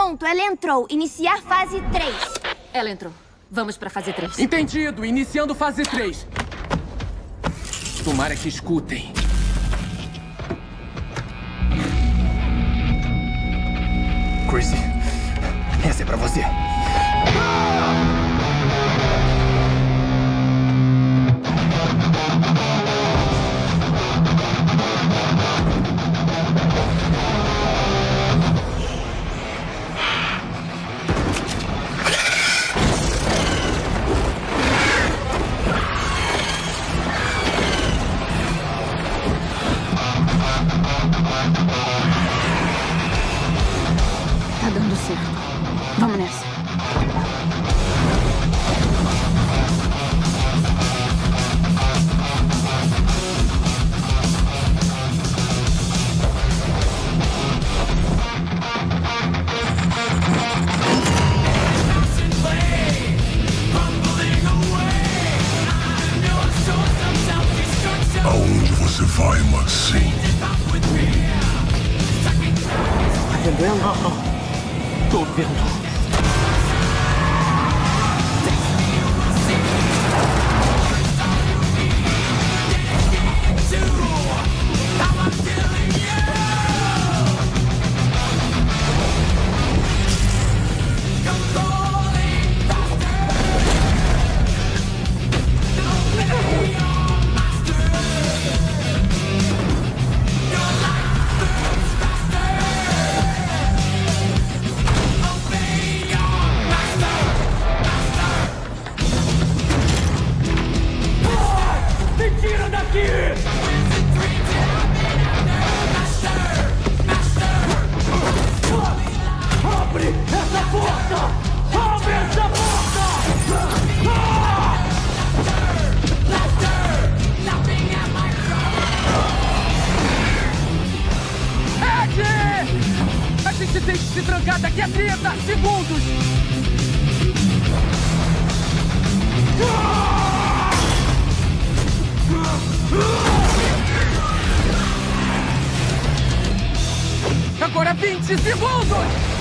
Pronto, ela entrou. Iniciar fase 3. Ela entrou. Vamos pra fase 3. Entendido. Iniciando fase 3. Tomara que escutem. Chrissy, essa é pra você. Tá dando certo. Vamos nessa. Aonde você vai, Maxine? Tá entendendo? Tô vendo. Me tira daqui! Abre essa porta! Abre essa porta! Ed! A gente tem que se trancar daqui a 30 segundos! Agora 20 segundos!